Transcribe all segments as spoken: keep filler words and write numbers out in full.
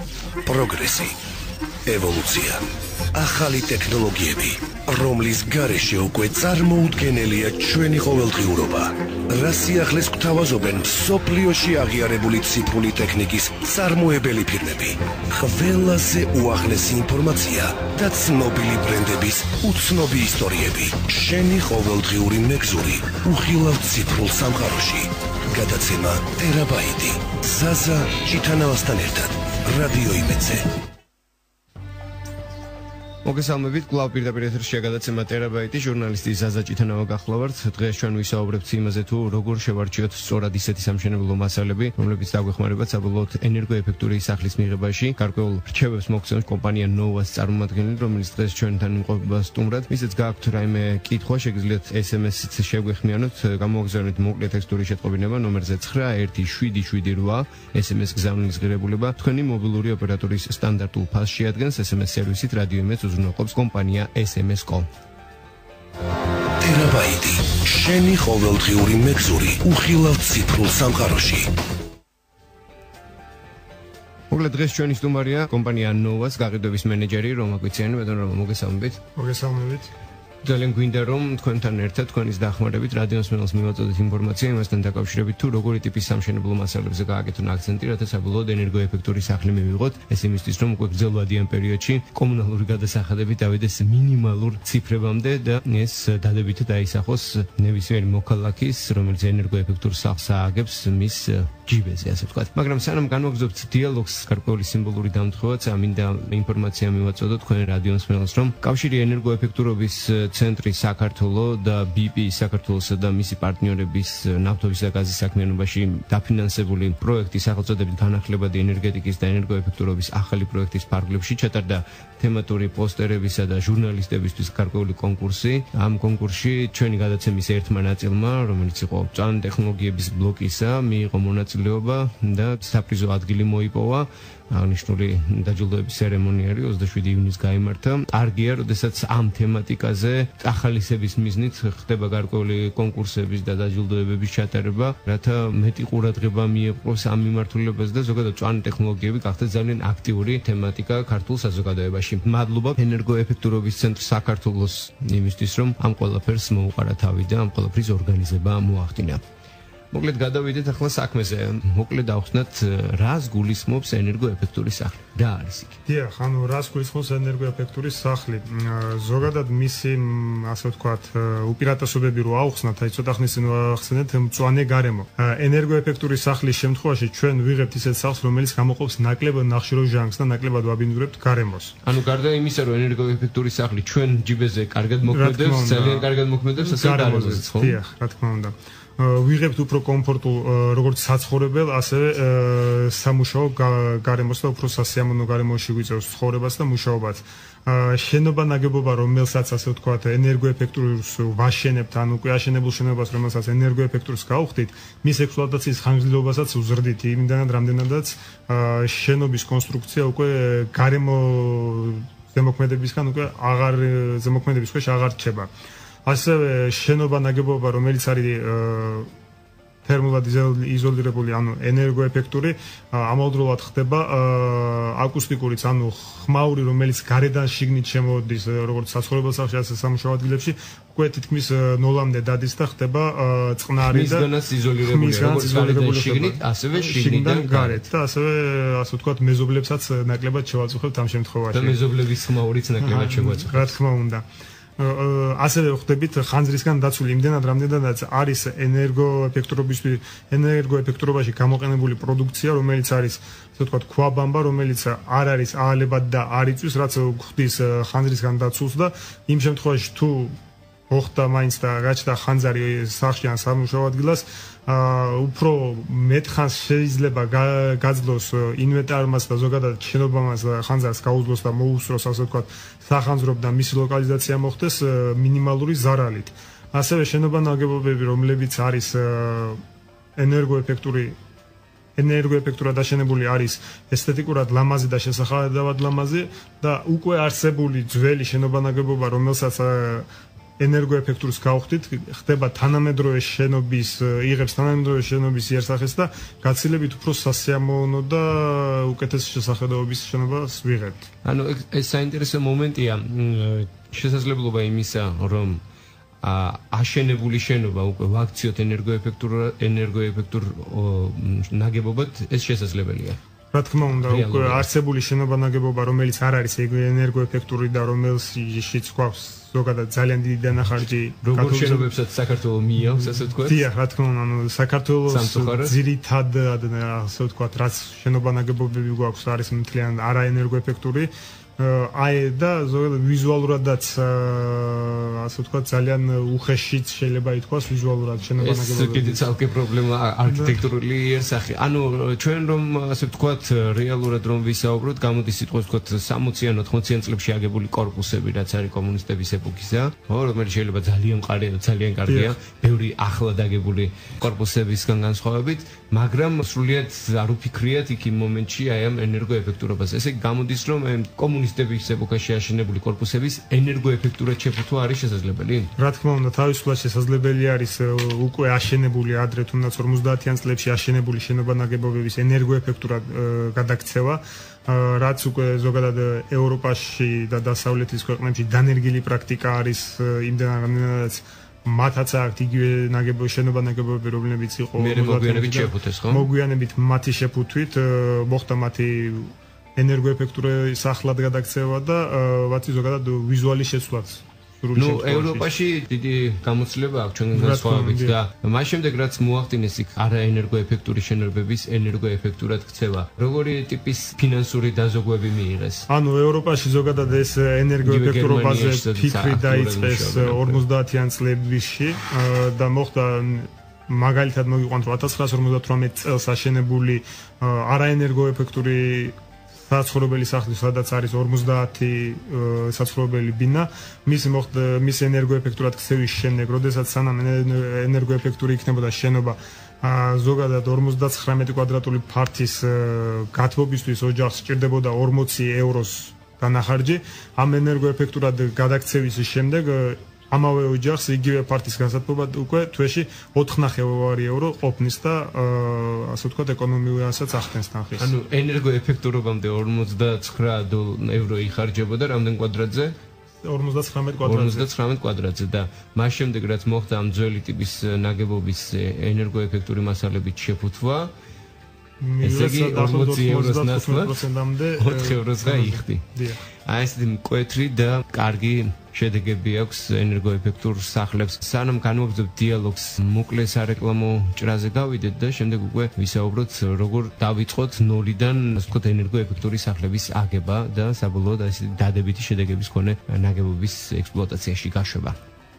პროგრესი, ევოლუცია, ახალი ტექნოლოგიები, რომლის გარეშე უკვე წარმოუდგენელია ჩვენი ყოველდღიურობა. რა სიახლეს გვთავაზობენ მსოფლიოში აღიარებული ციფრული ტექნიკის წარმოებელი ფირმები. ყველაზე უახლესი ინფორმაცია და ცნობილი ბრენდების უცნობი ისტორიები. შენი ყოველდღიური მეგზური უხილავ ციფრულ სამყაროში. გადაცემა ტერაბაიტი. ზაზა ჭითანავასთან ერთად. რადიო იმედზე. მოგესალმებით, კვლავ პირდაპირ ეთერშია გადაცემა ტერაბაიტი, ჟურნალისტი ზაზა ჭითანავა გახლავართ. დღეს ჩვენ ვისაუბრებთ იმაზე, თუ როგორ შევარჩიოთ სწორად ისეთი სამშენებლო მასალები, რომლებიც დაგვეხმარება საბოლოოდ ენერგოეფექტური სახლის მიღებაში. გარკვეულ რჩევებს მოგცემს კომპანია ნოვას წარმომადგენელი, რომელიც დღეს ჩვენთან იმყოფება სტუმრად. მისიც გააქვთ რაიმე კითხვა, შეგიძლიათ ეს ემ ეს-ით შეგვეხმიანოთ, გამოგზავნეთ მოკლე ტექსტური შეტყობინება ნომერზე ცხრა ერთი შვიდი შვიდი რვა, ეს ემ ეს გზავნის ღირებულება თქვენი მობილური ოპერატორის სტანდარტულ ფასს შეადგენს. ეს ემ ეს სერვისით რადიო იმედს უზრუნველყოფს კომპანია ეს ემ ეს კომ. ტერაბაიტი, შენი ყოველდღიური მეგზური უხილავ ციფრულ სამყაროში. მოკლედ დღეს ჩვენი სტუმარია კომპანია ნოვას გაყიდვების მენეჯერი რომა კვიციანი. ბატონო რომა, მოგესალმებით. მოგესალმებით. ძალიან გვინდა რომ თქვენთან ერთად თქვენის დახმარებით რადიოს მსმენელს მივაწოდეთ ინფორმაცია იმასთან დაკავშირებით, თუ როგორი ტიპის სამშენებლო მასალებზე გააკეთონ აქცენტი, რათა საბოლოოდ ენერგოეფექტური სახლი მივიღოთ. ეს იმისთვის, რომ უკვე გრძელვადიან პერიოდში კომუნალური გადასახადები დავიდეს მინიმალურ ციფრებამდე და ეს დადებითად აისახოს ნებისმიერი მოქალაქის, რომელიც ენერგოეფექტურ სახლს ააგებს, მის ჯიბეზე, ასე ვთქვათ. მაგრამ სანამ განვაგრძობთ დიალოგს, გარკვეული სიმბოლური დამთხევაც, ამინდა ინფორმაცია მივაწოდოთ თქვენ რადიო მსმენელს, რომ კავშირი ენერგოეფექტურობის ცენტრი საქართველო და ბი პი საქართველოსა და მისი პარტნიორების ნავთობის და გაზის საქმიანობაში დაფინანსებული პროექტი სახელწოდებით განახლებადი ენერგეტიკის და ენერგოეფექტურობის ახალი პროექტის ფარგლებში ჩატარდა თემატური პოსტერებისა და ჟურნალისტებისთვის გარკვეული კონკურსი. ამ კონკურსში ჩვენი გადაცემის ერთმა ნაწილმა, რომელიც იყო მწვანე ტექნოლოგიების ბლოკისა, მიიღო მონაწილეობა და საპრიზო ადგილი მოიპოვა. აღნიშნული დაჯილდოების ცერემონია ოცდაშვიდი ივნისს გაიმართა. კარგია, როდესაც ამ თემატიკაზე ახალისების მიზნით ხდება გარკვეული კონკურსების და დაჯილდოებების ჩატარება, რათა მეტი ყურადღება მიეპყროს ამ მიმართულებას და ზოგადად მწვანე ტექნოლოგიები გახდეს ძალიან აქტიური თემატიკა ქართულ საზოგადოებაში. მადლობა ენერგოეფექტურობის ცენტრ საქართველოს იმისთვის, რომ ამ ყველაფერს მოუყარა თავი და ამ ყველაფრის ორგანიზება მოახდინა. მოკლედ გადავიდეთ ახლა საქმეზე. მოკლედ დავხსნათ, რას გულისხმობს ენერგოეფექტური სახლი? რა არის იქ? დიახ, ანუ რას გულისხმობს ენერგოეფექტური სახლი? ზოგადად მისი, ასე ვთქვათ, უპირატესობები რო ავხსნათ, აი ცოტა ხნის წინ ვახსენეთ მწვანე გარემო. ენერგოეფექტური სახლის შემთხვევაში ჩვენ ვიღებთ ისეთ სახლს, რომელიც გამოყოფს ნაკლებად ნახშირორ ჟანგს და ნაკლებად ვაბინძურებთ გარემოს. ანუ გარდა იმისა, რომ ენერგოეფექტური სახლი ჩვენ ჯიბეზე კარგად მოქმედებს, ძალიან კარგად მოქმედებს, ასე გარემოზეც, ხო? დიახ, რა თქმა უნდა. ვიღებთ უფრო კომფორტულ როგორც საცხოვრებელ, ასევე სამუშაო გარემოს და უფრო სასიამოვნო გარემოში გვიწევს ცხოვრებას და მუშაობას. შენობა ნაგებობა, რომელსაც ასე ვთქვათ, ენერგოეფექტურს ვაშენებთ, ან უკვე აშენებულ შენობას, რომელსაც ენერგოეფექტურს გავხდით, მის ექსპლუატაციის ხანგრძლივობასაც უზრდით, იმდანაც რამდენადაც შენობის კონსტრუქცია უკვე გარემო ზემოქმედებისგან უკვე აღარ ზემოქმედების ქვეშ აღარ რჩება. ასევე შენობა ნაგებობა, რომელიც არის თერმულად იზოლირებული, ანუ ენერგოეფექტური, ამავდროულად ხდება აკუსტიკურიც, ანუ ხმაური, რომელიც გარედან შიგნით შემოდის, როგორც საცხოვრებელ სახლში, ასე სამუშაო ადგილებში, უკვე თითქმის ნოლამდე დადის და ხდება წყნარი და მისგანაც იზოლირებული, როგორც გარედან შიგნით, ასევე შიგნიდან გარეთ და ასევე, ასე ვთქვათ, მეზობლებსაც ნაკლებად შევაწუხებთ ამ შემთხვევაში. და მეზობლების ხმაურიც ნაკლებად შევაწუხებთ. რა თქმა უნდა. ასევე ხდებით ხანძრისგან დაცული იმდენად რამდენადაც არის ენერგოეფექტურობის ენერგოეფექტურობაში გამოყენებული პროდუქცია, რომელიც არის, ასე ვთქვათ, ქვაბამბა, რომელიც არ არის აალებად და არ იწვის, რაც ხდის ხანძრისგან დაცულს და იმ შემთხვევაში თუ მოხდა მაინც და გაჩნდა ხანძარი სახლში ან სამუშაო ადგილას, უფრო მეტ ხანს შეიძლება გაძლოს ინვენტარმას და ზოგადად შენობამას ხანძარს გაუძლოს და მოუსწროს, ასე ვთქვათ, სახანძრობ და მისი ლოკალიზაცია მოხდეს მინიმალური ზარალით. ასევე შენობა ნაგებობები, რომლებიც არის ენერგოეფექტური ენერგოეფექტურად აშენებული არის ესთეტიკურად ლამაზი და შესახავად ლამაზი და უკვე არსებული ძველი შენობა ნაგებობა, რომელსაც ენერგოეფექტურს გავხდით, ხდება თანამედროვე შენობის, იღებს თანამედროვე შენობის იერსახეს და გაცილებით უფრო სასიამოვნო და უკეთეს შესახედაობის შენობას ვიღებთ. ანუ ეს საინტერესო მომენტია, შესაძლებლობა იმისა, რომ აშენებული შენობა უკვე ვაქციოთ ენერგოეფექტურ ენერგოეფექტურ ნაგებობად, ეს შესაძლებელია. რა თქმა უნდა, უკვე არსებული შენობა-ნაგებობა, რომელიც არ არის ენერგოეფექტური და რომელშიც გვაქვს ზოგადად ძალიან დიდი დანახარჯი, როგორ შენობებსაც საქართველოს მიაქვს, ასე ვთქვათ? დიახ, რა თქმა უნდა, ანუ საქართველოს ძირითად, ასე ვთქვათ, რაც შენობა-ნაგებობები გვაქვს, არის მთლიანად არაენერგოეფექტური. აი და ზოგადად ვიზუალურადაც ასე ვთქვათ ძალიან უხეშიც შეიძლება ითქვას ვიზუალურად შენობა-ნაგებობები. ეს კიდე ცალკე პრობლემა არქიტექტურული იერსახე. ანუ ჩვენ რომ ასე ვთქვათ რეალურად რომ ვისაუბროთ, გამოდის სიტყვა ვთქვათ სამოციან ოთხმოციან წლებში აგებული კორპუსები, რაც არის კომუნისტების ეპოქისა, ხო, რომელიც შეიძლება ძალიან მყარია და ძალიან კარგია, ბევრი ახლად აგებული კორპუსებისგან განსხვავებით, მაგრამ სრულიად არ უფიქრიათ იქ იმ მომენტში აი ამ ენერგოეფექტურობას. ესე გამოდის რომ კომუნისტების ეპოქაში აშენებული კორპუსების ენერგოეფექტურად შეფუთვა არის შესაძლებელი? რა თქმა უნდა, თავისუფლად შესაძლებელი არის უკვე აშენებული ადრე თუნდაც ორმოცდაათიან წლებში აშენებული შენობა-ნაგებობების ენერგოეფექტურად გადაქცევა, რაც უკვე ზოგადად ევროპაში და დასავლეთის ქვეყნებში დანერგილი პრაქტიკა არის იმდენადაც მათაც აქვს იგივე ნაგებობი შენობა-ნაგებობები, რომლებიც იყო მოგვიანებით შეფუთეს, ხო? მოგვიანებით მათი შეფუთვით მოხდა მათი ენერგოეფექტური სახლად გადაქცევა და ვაცი ზოგადად ვიზუალის შეცვლაც. ნუ ევროპაში დიდი გამოცდილება აქვს ჩვენგან განსხვავებით და მას შემდეგ რაც მოახდინეს იქ არაენერგოეფექტური შენობების ენერგოეფექტურად ქცევა, როგორი ტიპის ფინანსური დაზოგვები მიიღეს? ანუ ევროპაში ზოგადად ეს ენერგოეფექტურობაზე ფიქრი დაიწყეს ორმოცდაათიან წლებში და მოხდა მაგალითად მოგიყვანთ ათას ცხრაასი ორმოცდათვრამეტ წელს აშენებული არაენერგოეფექტური საცხოვრებელი სახლი, სადაც არის ორმოცდაათი საცხოვრებელი ბინა, მისი მოხდა მის ენერგოეფექტურად ქცევის შემდეგ, როდესაც სანამ ენერგოეფექტური იქნებოდა შენობა, ზოგადად ორმოცდაცხრამეტი კვადრატული ფართის გათბობისთვის ოჯახს სჭირდებოდა ორმოცი ევროს დანახარჯი. ამ ენერგოეფექტურად გადაქცევის შემდეგ ამავე ოჯახს იგივე ფართის განსათბობა უკვე თვეში ოთხნახევარი euро ყოფნის და ასე ვთქვათ ეკონომიურასაც ახდენს თანხის. ანუ ენერგოეფექტურობამდე ორმოცდაცხრა euро იხარჯებოდა რამდენ კვადრატზე? ორმოცდაცხრამეტ კვადრატზე. ორმოცდაცხრამეტ კვადრატზე და მას შემდეგ რაც მოხდა ამ ძველი ტიპის ნაგებობის ენერგოეფექტური მასალებით შეფუთვა, ესე იგი ორმოცი ევროს ნაცვლად ოთხ ევროს გაიხდი. აი ეს მკვეთრი და კარგი შედეგები აქვს ენერგოეფექტურ სახლებს. სანამ განვაგრძობთ დიალოგს, მოკლე სარეკლამო ჭრაზე გავიდეთ და შემდეგ უკვე ვისაუბროთ როგორ დავიწყოთ ნოლიდან, ასე ვთქვათ, ენერგოეფექტური სახლების აგება და საბოლოოდ ასე დადებითი შედეგების მქონე ნაგებობის ექსპლუატაციაში გაშვება.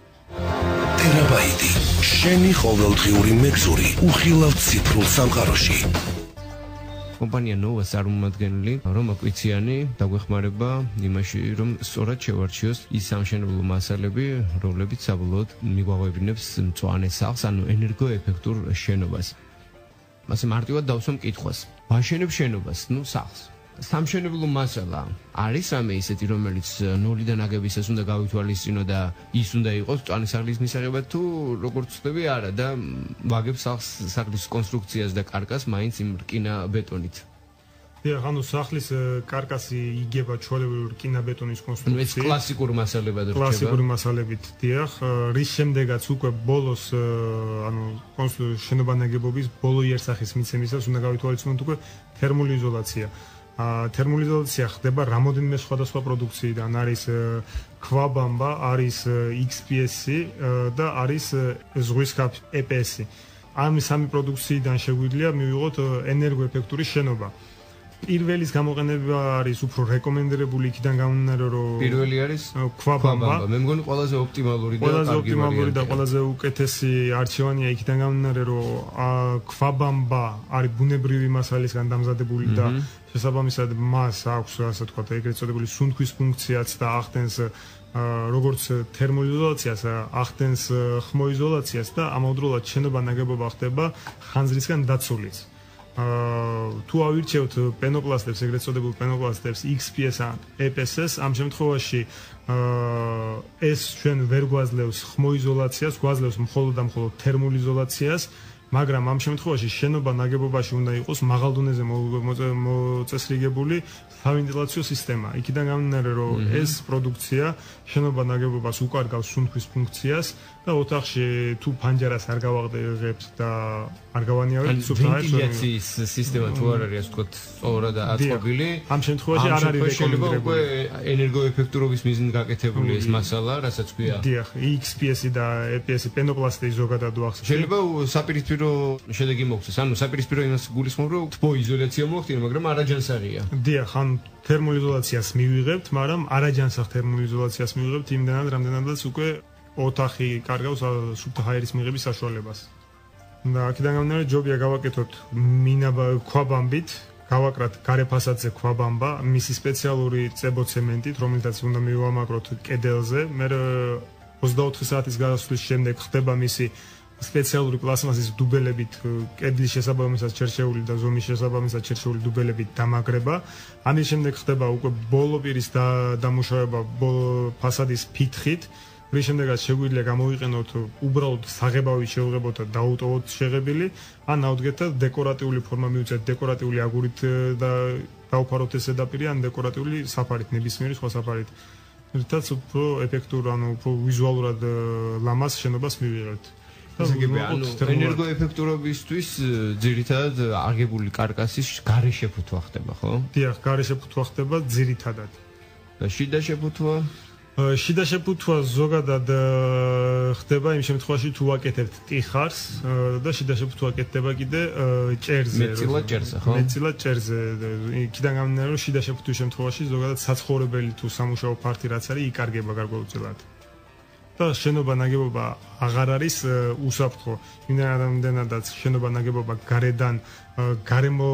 ტერაბაიტი, შენი ყოველდღიური მეგზური, უხილავ ციფრულ სამყაროში. კომპანია ნოვას წარმომადგენელი რომ აკვიციანი დაგვეხმარება იმაში, რომ სწორად შევარჩიოს ის სამშენებლო მასალები, რომლებიც საბოლოოდ მიგვაღვევინებს მწვანე სახლს, ანუ ენერგოეფექტურ შენობას. ასე მარტივად დავსვამ კითხვას. ვაშენებ შენობას, ნუ სახლს. სამშენებლო მასალა არის რამე ისეთი, რომელიც ნოლიდან აგებისას უნდა გავითვალისწინო და ის უნდა იყოს მწვანე სახლის მისაღებად თუ როგორც ვთქვი არა და ვაგებ სახლს, სახლის კონსტრუქციას და კარკას მაინც იმ რკინა ბეტონით. დიახ, ანუ სახლის კარკასი იგება ჩვეულებრივი რკინა-ბეტონის კონსტრუქციით. ეს კლასიკური მასალებად რჩება. კლასიკური მასალებით, დიახ, რის შემდეგაც უკვე ბოლოს ანუ შენობა-ნაგებობის ბოლო იერსახის მიცემისას უნდა გავითვალისწინოთ უკვე თერმული იზოლაცია. თერმული იზოლაცია ხდება რამოდენიმე სხვადასხვა პროდუქციიდან, არის ქვაბამბა, არის ექს პი ესი და არის ზღვისქაფ ე პი ესი. ამ სამი პროდუქციიდან შეგვიძლია მივიღოთ ენერგოეფექტური შენობა. პირველის გამოყენება არის უფრო რეკომენდებული იქიდან გამომდინარე, რომ პირველი არის ქვაბამბა. მე მგონი ყველაზე ოპტიმალური და ყველაზე ოპტიმალური და ყველაზე უკეთესი არჩევანია იქიდან გამომდინარე, რომ ქვაბამბა არის ბუნებრივი მასალისგან დამზადებული და შესაბამისად მას აქვს, ასე ვთქვათ, ეგრეთ წოდებული სუნთქვის ფუნქციაც და ახდენს როგორც თერმოიზოლაციას, ახდენს ხმოიზოლაციას და ამავდროულად შენობა-ნაგებობა ხდება ხანძრისგან დაცულიც. თუ ავირჩევთ პენოპლასტებს, ეგრეთ წოდებულ პენოპლასტებს X P S ან E P S S, ამ შემთხვევაში ეს ჩვენ ვერ გვაძლევს ხმოიზოლაციას, გვაძლევს მხოლოდ და მხოლოდ თერმულ იზოლაციას, მაგრამ ამ შემთხვევაში შენობა ნაგებობაში უნდა იყოს მაღალ დონეზე მოწესრიგებული სავენტილაციო სისტემა. იქიდან გამომდინარე, რომ ეს პროდუქცია შენობა ნაგებობას უკარგავს სუნთქვის ფუნქციას და ოთახში თუ ფანჯარას არ გავაღებთ და არ გავანიავებთ სუფთა აირს, ვენტილაციის სისტემა თუ არ არის, ასე ვთქვათ, სწორად აწყობილი, ამ შემთხვევაში არ არის რეკომენდებული. ენერგოეფექტურობის მიზნით გაკეთებული ეს მასალა, რასაც ქვია. დიახ, X P S და E P S პენოპლასტი ზოგადად ვახსენებ. შეიძლება საპირისპირო შედეგი მოხდეს. ანუ საპირისპირო იმას გულისხმობ, რომ თბო იზოლაცია მოხდინა, მაგრამ არაჯანსაღია. დიახ, ან თერმულ იზოლაციას მივიღებთ, მაგრამ არაჯანსაღ თერმულ იზოლაციას მივიღებთ იმდანად, რამდენადაც უკვე ოთახი კარგავს სუფთა აირის მიღების საშუალებას. და აქედან გამომდინარე, ჯობია გავაკეთოთ მინაბა ქვაბამბით, გავაკრათ გარე ფასადზე ქვაბამბა, მისი სპეციალური წებოცემენტით, რომელთაც უნდა მივამაგროთ კედელზე. მე ოცდაოთხი საათის გასვლის შემდეგ ხდება მისი სპეციალური პლასმასის დუბელებით კედლის შესაბამისად შერჩეული და ზომის შესაბამისად შერჩეული დუბელებით დამაგრება. ამის შემდეგ ხდება უკვე ბოლო პირის დამუშავება ფასადის ფითხით. რის შემდეგაც შეგვიძლია გამოვიყენოთ უბრალოდ საღებავით შევღებოთ და დაუტოვოთ შეღებილი, ან აუდგეთად დეკორატიული ფორმა მივუწევთ დეკორატიული აგურით და დავფაროთ ეს ზედაპირი, ან დეკორატიული საფარით, ნებისმიერი სხვა საფარით. რითაც უფრო ეფექტურ, ანუ უფრო ვიზუალურად ლამაზ შენობას მივიღებთ. ანუ ენერგოეფექტურობისთვის ძირითადად აღებული კარკასის გარე შეფუთვა ხდება, ხო? დიახ, გარე შეფუთვა ხდება ძირითადად. და შიდა შეფუთვა? შიდა შეფუთვა ზოგადად ხდება იმ შემთხვევაში თუ ვაკეთებთ ტიხარს და შიდა შეფუთვა კეთდება კიდე ჭერზე. მეტწილად ჭერზე, ხო? მეტწილად ჭერზე. იქიდან გამომდინარე, რომ შიდა შეფუთვის შემთხვევაში ზოგადად საცხოვრებელი თუ სამუშაო ფართი რაც არის, იკარგება გარკვეულწილად. და შენობა ნაგებობა აღარ არის უსაფრთხო. იმდენადაც შენობა ნაგებობა გარედან გარემო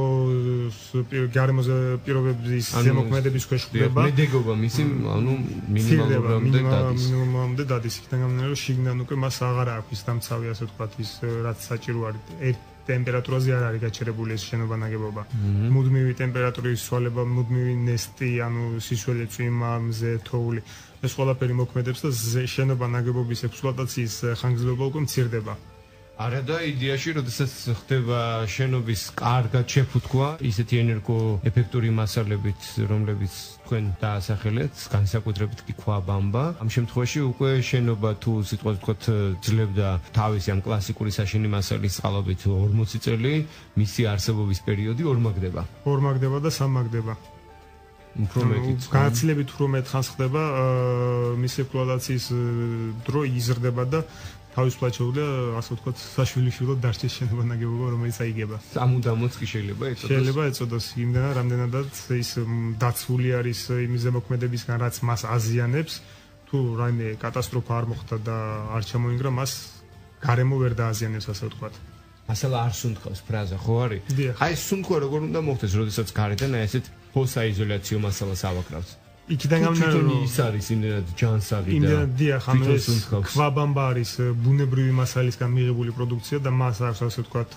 გარემოზე პირობების ზემოქმედების ქვეშ ხდება. მედეგობა მისი, ანუ მინიმალურამდე დადის. მინიმალურამდე დადის. იქიდან გამომდინარე, რომ შიგნიდან უკვე მას აღარ აქვს დამცავი, ასე ვთქვათ, ის რაც საჭირო არის. ტემპერატურაზე არ არის გაჩერებული ეს შენობა ნაგებობა. მუდმივი ტემპერატურის ცვალება, მუდმივი ნესტი, ანუ სისველი წვიმა, მზე, თოვლი, ეს ყველაფერი მოქმედებს და შენობა ნაგებობის ექსპლუატაციის ხანგრძლივობა უკვე მცირდება. არა და იდეაში, როდესაც ხდება შენობის კარგად შეფუთქვა, ისეთი ენერგოეფექტური მასალებით, რომლებიც თქვენ დაასახელეთ, განსაკუთრებით კი ქვაბამბა, ამ შემთხვევაში უკვე შენობა თუ სიტყვაზე ვთქვათ ძლებდა თავისი ამ კლასიკური საშენი მასალის წყალობით ორმოცი წელი, მისი არსებობის პერიოდი ორმაგდება. ორმაგდება და სამაგდება. უფრო მეტიც. განაცილებით უფრო მეტხანს ხდება მისი ექსპლუატაციის დრო იზრდება და თავისუფლად შეუძლია, ასე ვთქვათ, საშვილიშვილოდ დარჩეს შენობა ნაგებობა, რომელიც აიგება. სამუდამოდ კი შეიძლება ეწოდოს. შეიძლება ეწოდოს იმდენად, რამდენადაც ის დაცული არის იმის ზემოქმედებისგან, რაც მას აზიანებს. თუ რაიმე კატასტროფა არ მოხდა და არ ჩამოინგრა, მას გარემო ვერ დააზიანებს, ასე ვთქვათ. მასალა არ სუნთქავს ფრაზა, ხო არის? აი სუნთქვა როგორ უნდა მოხდეს, როდესაც გარედან აი ესეთ ფოსაიზოლაციო მასალას ავაკრავთ? იქიდან გამომდინარე, რომ ის არის იმდენად ჯანსაღი და იმდენად დიახ, ანუ ეს ქვაბამბა არის ბუნებრივი მასალისგან მიღებული პროდუქცია და მას აქვს, ასე ვთქვათ,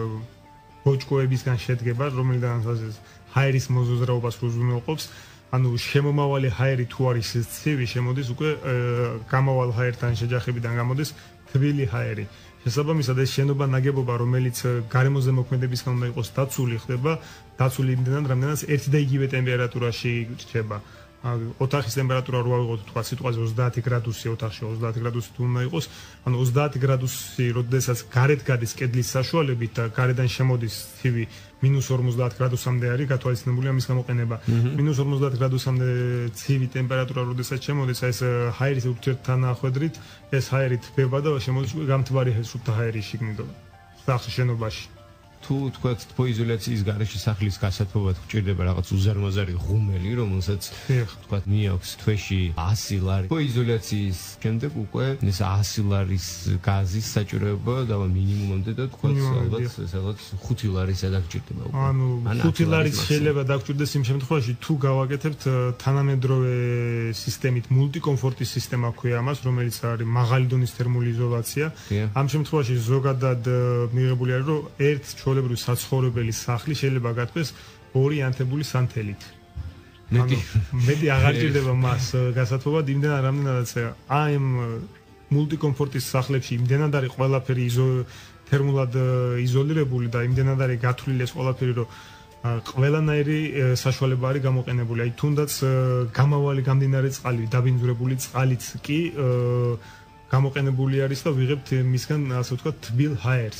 ბოჭკოებისგან შედგება, რომელიდანაც ჰაერის მოზრაობას უზრუნველყოფს. ანუ შემომავალი ჰაერი თუ არის ცივი, შემოდის უკვე გამავალ ჰაერთან შეჯახებიდან გამოდის თბილი ჰაერი. შესაბამისად ეს შენობა ნაგებობა, რომელიც გარემოზე მოქმედებისგან უნდა იყოს დაცული, ხდება დაცული იმდენად, რამდენიც ერთი და იგივე ტემპერატურაში რჩება. ოთახის ტემპერატურა რო ავიღოთ, თქვა სიტყვაზე ოცდაათი გრადუსი, ოთახში ოცდაათი გრადუსი თუ უნდა იყოს, ანუ ოცდაათი გრადუსი, როდესაც გარეთ გადის კედლის საშუალებით და გარედან შემოდის ცივი მინუს ორმოცდაათ გრადუსამდე არის გათვალისწინებული ამის გამოყენება. მინუს ორმოცდაათ გრადუსამდე ცივი ტემპერატურა, როდესაც შემოდის, ეს ჰაერის ურთიერთთანახვედრით, ეს ჰაერი თბება და შემოდის გამთბარი სუფთა ჰაერი შიგნით სახლ შენობაში. თუ თქვათ თბოიზოლაციის გარეშე სახლის გასათბობად გვჭირდება რაღაც უზარმაზარი ღუმელი, რომელსაც თქვათ მიაქვს თვეში ასი ლარი. თბოიზოლაციის შემდეგ უკვე ეს ასი ლარის გაზის საჭიროება და მინიმუმამდე და თქვათ ალბათ სადღაც ხუთი ლარი სადაგჭირდება უკვე. ანუ ხუთი ლარიც შეიძლება დაგჭირდეს იმ შემთხვევაში, თუ გავაკეთებთ თანამედროვე სისტემით მულტიკომფორტის სისტემა ქვია ამას, რომელიც არის მაღალი დონის თერმული იზოლაცია. ამ შემთხვევაში ზოგადად მიღებული არის, რომ ერთ ჩვეულებრივი საცხოვრებელი სახლი შეიძლება გათქვეს ორი ანთებული სანთელით. მეტი მეტი აღარ ჭირდება მას გასათბობად იმდენ რამდენადაც აი ამ მულტიკომფორტის სახლებში იმდენად არის ყველაფერი თერმულად იზოლირებული და იმდენად არის გათვლილი ეს ყველაფერი რომ ყველანაირი საშუალება არის გამოყენებული. აი თუნდაც გამავალი გამდინარე წყალი, დაბინძურებული წყალიც კი გამოყენებული არის და ვიღებთ მისგან ასე ვთქვათ თბილ ჰაერს.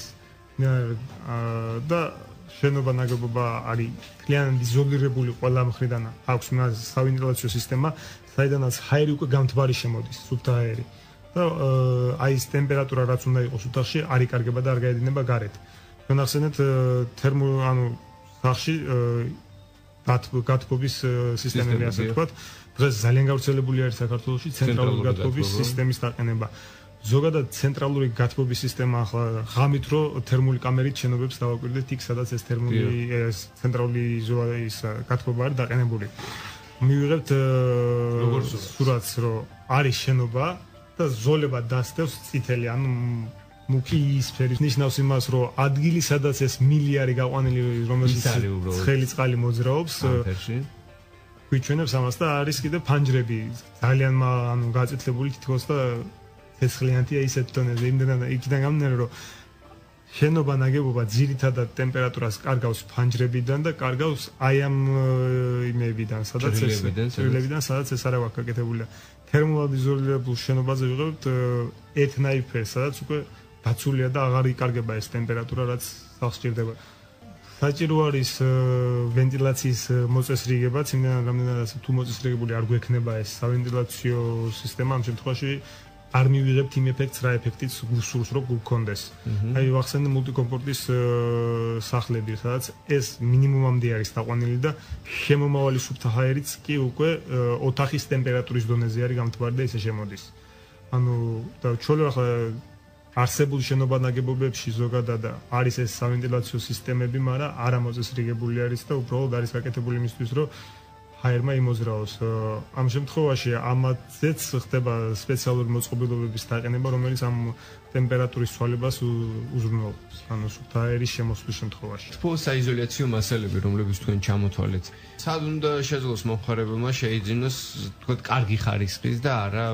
და შენობა ნაგებობა არის ძალიან იზოლირებული ყველა მხრიდან. აქვს მას სავენტილაციო სისტემა, საიდანაც ჰაერი უკვე გამთბარი შემოდის, სუფთა ჰაერი. და აი ეს ტემპერატურა რაც უნდა იყოს ოთახში არ იკარგება და არ გაედინება გარეთ. ჩვენ ახსენეთ თერმო ანუ სახში გათბობის სისტემები ასე ვთქვათ. დღეს ძალიან გავრცელებული არის საქართველოში ცენტრალური გათბობის სისტემის დაყენება. ზოგადად ცენტრალური გათბობის სისტემა ახლა ღამით რო თერმული კამერით შენობებს დავაკვირდეთ იქ სადაც ეს თერმული ეს ცენტრალური ის გათბობა არის დაყენებული. მივიღებთ სურათს რომ არის შენობა და ზოლება დასდევს წითელი ანუ მუქი ისფერი ნიშნავს იმას რომ ადგილი სადაც ეს მილი არის გაყვანილი რომელშიც ცხელი წყალი მოძრაობს გვიჩვენებს ამას და არის კიდე ფანჯრები ძალიან ანუ გაწითლებული თითქოს და ცეცხლიანთია ისეთ დონეზე იმდენად იქიდან გამომდინარე რომ შენობა ნაგებობა ძირითადად ტემპერატურას კარგავს ფანჯრებიდან და კარგავს აი ამ იმებიდან სადაც ეს წვილებიდან სადაც ეს არა აქვს გაკეთებული თერმულად იზოლირებულ შენობაზე ვიღებთ ერთნაირ ფერს სადაც უკვე დაცულია და აღარ იკარგება ეს ტემპერატურა რაც სახლს ჭირდება. საჭირო არის ვენტილაციის მოწესრიგებაც, იმდენად რამდენადაც თუ მოწესრიგებული არ გვექნება ეს სავენტილაციო სისტემა ამ შემთხვევაში არ მივიღებთ იმ ეფექტს, რა ეფექტიც გსურს რომ გქონდეს. აი ვახსენე მულტიკომფორტის სახლები, სადაც ეს მინიმუმამდე არის დაყვანილი და შემომავალი სუფთა ჰაერიც კი უკვე ოთახის ტემპერატურის დონეზე არის გამთბარი და ისე შემოდის. ანუ და ჩვეულებრივ ახლა არსებულ შენობანაგებობებში ზოგადად არის ეს სავენტილაციო სისტემები, მაგრამ არა მოწესრიგებული არის და უბრალოდ არის გაკეთებული იმისთვის, რომ ჰაერმა იმოძრაოს. ამ შემთხვევაში ამათზეც ხდება სპეციალური მოწყობილობების დაყენება, რომელიც ამ ტემპერატურის ცვალებას უზრუნველყოფს, ანუ სუფთა ჰაერის შემოსვლის შემთხვევაში. თბო საიზოლაციო მასალები, რომლებიც თქვენ ჩამოთვალეთ, სად უნდა შეძლოს მომხმარებელმა შეიძინოს, თქვათ, კარგი ხარისხის და არა,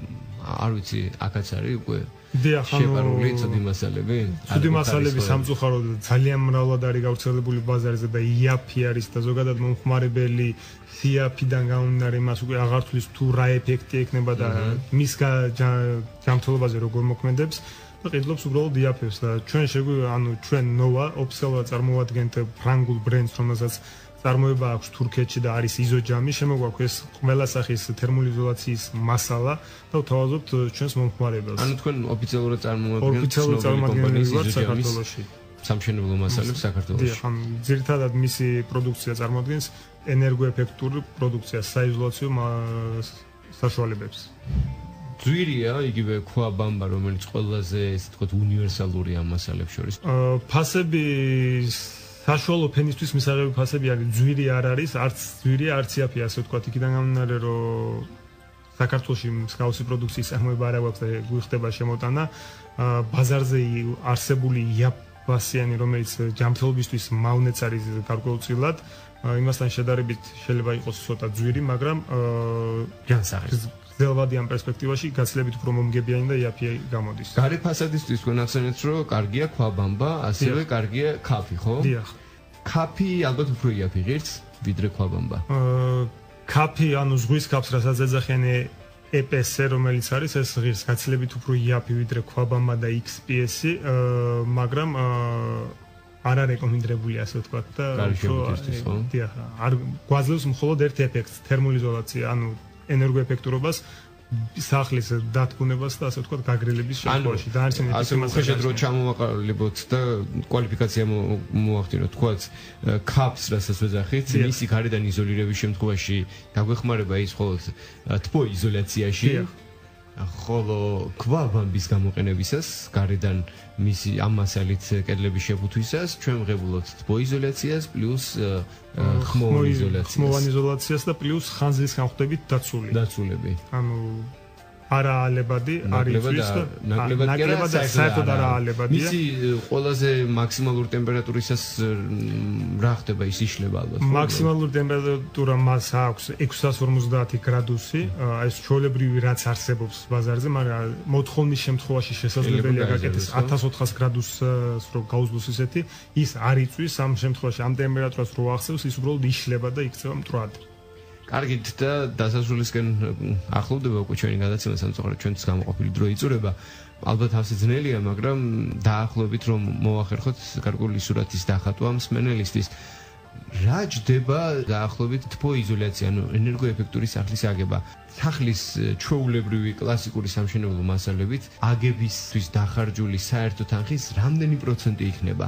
არ ვიცი, აქაც არის უკვე შეპარული ცუდი მასალები? ცუდი მასალები სამწუხაროდ ძალიან მრავლად არის გავრცელებული ბაზარზე და იაფი არის და ზოგადად მომხმარებელი სიაფიდან გამომდინარე მას უკვე აღარ თვლის თუ რა ეფექტი ექნება და მის ჯანმრთელობაზე როგორ მოქმედებს და ყიდლობს უბრალოდ იაფებს და ჩვენ შეგვიძლია ანუ ჩვენ ნოვა ოფიციალურად წარმოვადგენთ ფრანგულ ბრენდს რომელსაც წარმოება აქვს თურქეთში და არის იზოჯამი, შემოგვაქვს ეს ყველა სახის თერმული იზოლაციის მასალა და ვთავაზობთ ჩვენს მომხმარებელს. ანუ თქვენ ოფიციალურად წარმოადგენთ ოფიციალურად წარმოადგენთ საქართველოში სამშენებლო მასალებს საქართველოში. დიახ, ან ძირითადად მისი პროდუქცია წარმოადგენს ენერგოეფექტურ პროდუქციას, საიზოლაციო საშუალებებს. ძვირია იგივე ქვა ბამბა, რომელიც ყველაზე ესე ვთქვათ უნივერსალური ამ მასალებს შორის. ფასები საშუალო ფენისთვის მისაღები ფასები არის ძვირი არ არის, არც ძვირი, არც იაფი, ასე ვთქვათ, იქიდან გამომდინარე, რომ საქართველოში მსგავსი პროდუქციის წარმოება არ აქვს და გვიხდება შემოტანა. ბაზარზე არსებული იაფასიანი, რომელიც ჯანმრთელობისთვის მავნეც არის გარკვეულწილად, იმასთან შედარებით შეიძლება იყოს ცოტა ძვირი, მაგრამ განსახილველი ძელვადი ამ პერსპექტივაში გაცილებით უფრო მომგებიანი და იაფი გამოდის. გარე ფასადისთვის თქვენ ახსენეთ, რომ კარგია ქვა ბამბა, ასევე კარგია ქაფი, ხო? დიახ. ქაფი ალბათ უფრო იაფი ღირს, ვიდრე ქვა ბამბა. ქაფი, ანუ ზღვის ქაფს, რასაც ეძახიან ე პი ეს, რომელიც არის, ეს ღირს გაცილებით უფრო იაფი ვიდრე ქვა ბამბა და ექს პი ეს, მაგრამ არ არის რეკომენდებული, ასე ვთქვათ და უფრო დიახ, არ გვაძლევს მხოლოდ ერთ ეფექტს, თერმული იზოლაცია, ანუ ენერგოეფექტურობას სახლის დათბუნებას და ასე ვთქვათ გაგრილების შემთხვევაში და არის ეს ასე მოხეშეთ რომ ჩამოვაყალიბოთ და კვალიფიკაცია მოახდინოთ თქვათ ქაფს რასაც ვეძახით მისი გარედან იზოლირების შემთხვევაში დაგვეხმარება ის მხოლოდ თბო იზოლაციაში ხოლო ქვა ბამბის გამოყენებისას გარედან მისი ამ მასალით კედლების შეფუთვისას ჩვენ ვღებულობთ თბო იზოლაციას პლუს ხმოვან იზოლაციას ხმოვან იზოლაციას და პლუს ხანძრის განხდებით დაცული დაცულები ანუ არაალებადი არის ის და ნაკლებად და საერთოდ არაალებადია. მისი ყველაზე მაქსიმალური ტემპერატურისას რა ხდება ის იშლება ალბათ. მაქსიმალური ტემპერატურა მას აქვს ექვსას ორმოცდაათი გრადუსი, ეს ჩვეულებრივი რაც არსებობს ბაზარზე, მაგრამ მოთხოვნის შემთხვევაში შესაძლებელია გაკეთდეს ათას ოთხას გრადუსს რო გაუძლოს ისეთი, ის არ იწვის ამ შემთხვევაში ამ ტემპერატურას რო ახსევს, ის უბრალოდ იშლება და იქცევა მტვრად. კარგით და დასასრულისკენ ახლოვდება უკვე ჩვენი გადაცემა, სამწუხაროდ ჩვენთვის გამოყოფილი დრო იწურება. ალბათ ასე ძნელია, მაგრამ დაახლოებით რომ მოახერხოთ გარკვეული სურათის დახატვა მსმენელისთვის. რა ჯდება დაახლოებით თბოიზოლაცია, ანუ ენერგოეფექტური სახლის აგება. სახლის ჩვეულებრივი კლასიკური სამშენებლო მასალებით აგებისთვის დახარჯული საერთო თანხის რამდენი პროცენტი იქნება?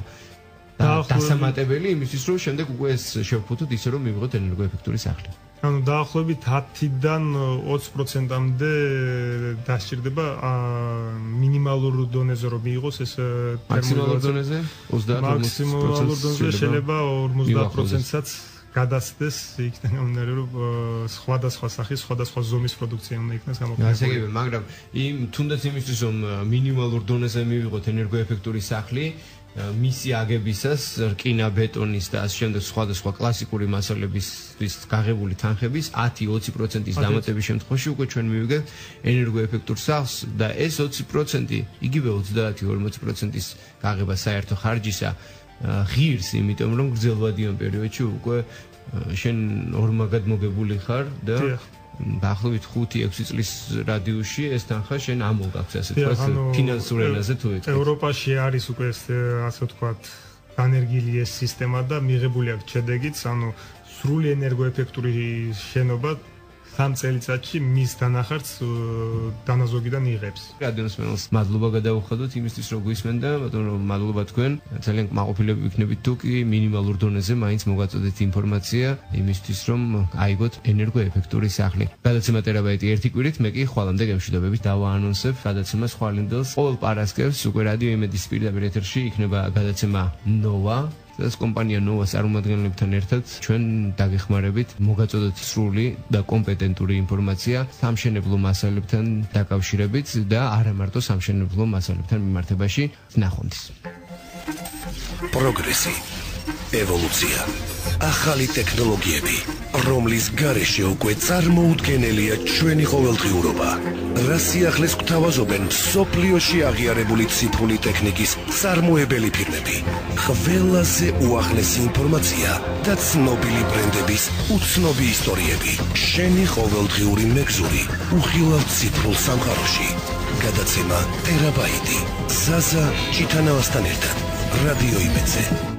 დასამატებელი იმისთვის, რომ შემდეგ უკვე ეს შევფუთოთ ისე რომ მივიღოთ ენერგოეფექტური სახლი. ანუ დაახლოებით ათიდან ოცი პროცენტამდე დასჭირდება მინიმალურ დონეზე რომ მიიღოს ეს მაქსიმალურ დონეზე მაქსიმალურ დონეზე შეიძლება ორმოცდაათ პროცენტსაც გადასცდეს იქიდან გამომდინარე რომ სხვადასხვა სახის სხვადასხვა ზომის პროდუქცია უნდა იქნას გამოყენებული. ასე იგი, მაგრამ იმ თუნდაც იმისთვის რომ მინიმალურ დონეზე მივიღოთ ენერგოეფექტური სახლი მისი აგებისას რკინა ბეტონის და ასე შემდეგ სხვადასხვა კლასიკური მასალებისთვის გაღებული თანხების ათი ოცი პროცენტის დამატების შემთხვევაში უკვე ჩვენ მივიღებთ ენერგოეფექტურ სახლს და ეს ოცი პროცენტი იგივე ოცდაათი ორმოცი პროცენტის გაღება საერთო ხარჯისა ღირს, იმიტომ რომ გრძელვადიან პერიოდში უკვე შენ ორმაგად მოგებული ხარ და დაახლოებით ხუთი ექვსი წლის რადიუსში ეს თანხა შენ ამოგაქვს ასე თქვა ფინანსურ ენაზე თუ ეკეთებ. ევროპაში არის უკვე ეს ასე თქვა დანერგილი ეს სისტემა და მიღებული აქვს შედეგიც, ანუ სრული ენერგოეფექტური შენობა სამ წელიწადში მის დანახარს დანაზოგიდან იღებს. რადიოს მენელს მადლობა გადავუხადოთ იმისთვის რომ გვისმენდა, ბატონო მადლობა თქვენ. ძალიან კმაყოფილები ვიქნებით თუ კი მინიმალურ დონეზე მაინც მოგაწოდეთ ინფორმაცია იმისთვის რომ აიგოთ ენერგოეფექტური სახლი. გადაცემა ტერაბაიტი ერთი კვირით, მე კი ხვალამდე გემშვიდობებით დავაანონსებ გადაცემას ხვალინდელს. ყოველ პარასკევს უკვე რადიო იმედის პირდაპირ ეთერში იქნება გადაცემა ნოვა. ეს კომპანია ნოვას წარმომადგენლებთან ერთად ჩვენ დაგეხმარებით მოგაწოდოთ სრული და კომპეტენტური ინფორმაცია სამშენებლო მასალებთან დაკავშირებით და არა მარტო სამშენებლო მასალებთან მიმართებაში. ნახვამდის. პროგრესი, ევოლუცია, ახალი ტექნოლოგიები, რომლის გარეშე უკვე წარმოუდგენელია ჩვენი ყოველდღიურობა. რა სიახლეს გვთავაზობენ მსოფლიოში აღიარებული ციფრული ტექნიკის წარმოებელი ფირმები. ყველაზე უახლესი ინფორმაცია და ცნობილი ბრენდების უცნობი ისტორიები. შენი ყოველდღიური მეგზური უხილავ ციფრულ სამყაროში. გადაცემა ტერაბაიტი. ზაზა ჭიტანავასთან ერთად. რადიო იმედზე.